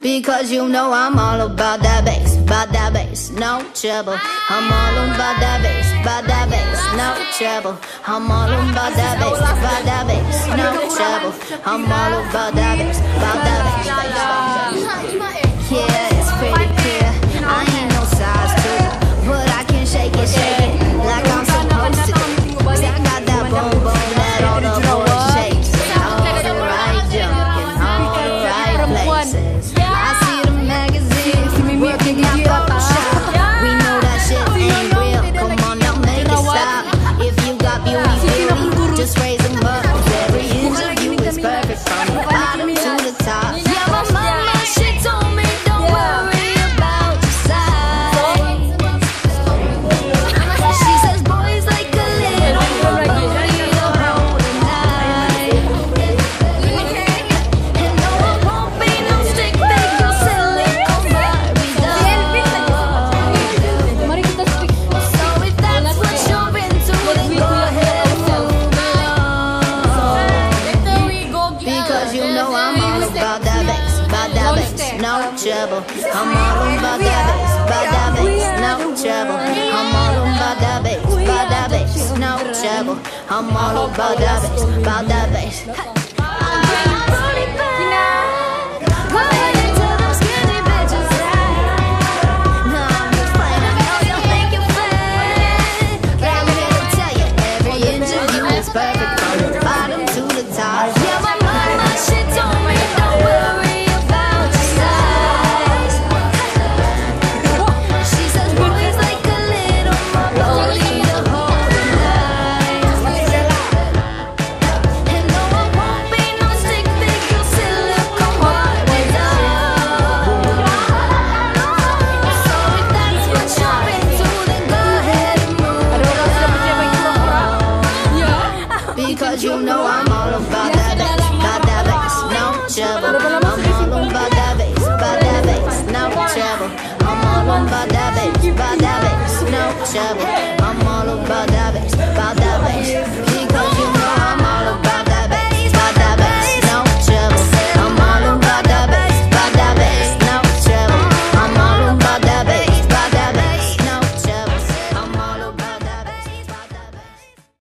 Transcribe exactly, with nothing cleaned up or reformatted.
Because you know I'm all about that bass, about that bass, no trouble. I'm all about that bass, about that bass, no trouble. I'm all about that bass, about that bass, no trouble. I'm all about that bass, about that bass. Yeah, it's pretty clear. I ain't no size two, but I can shake it, shake it like I'm supposed to. Cause I got that boom boom that all the boys shake. All the right junk in all the right places. Working out Photoshop. We know that shit ain't real. Come on now, make it stop. If you got beauty, beauty, just raise them up. Every inch of you is perfect from the bottom to the top. Yeah, my mama, she told me don't worry about your size. She says boys like a little more booty to hold tonight. And no, it won't be no stick figure silicone Barbie. No trouble, I'm all about that bass, about that bass, no trouble. I'm all about that bass, about that bass, no trouble. I'm all about that bass, about that bass. Perfect from the bottom to the top. Yeah, my mama, she told me don't worry about your size. She says boys like a little more booty to hold tonight. And no, it won't be no stick figure silicone Barbie doll. So if that's what you're into, then go ahead and move on. Because you know I'm all about that bass, about that bass, no trouble. I'm all about that bass, about that bass, no trouble. I'm all about that bass, about that bass, no trouble. I'm all about that bass, about that bass. Because you know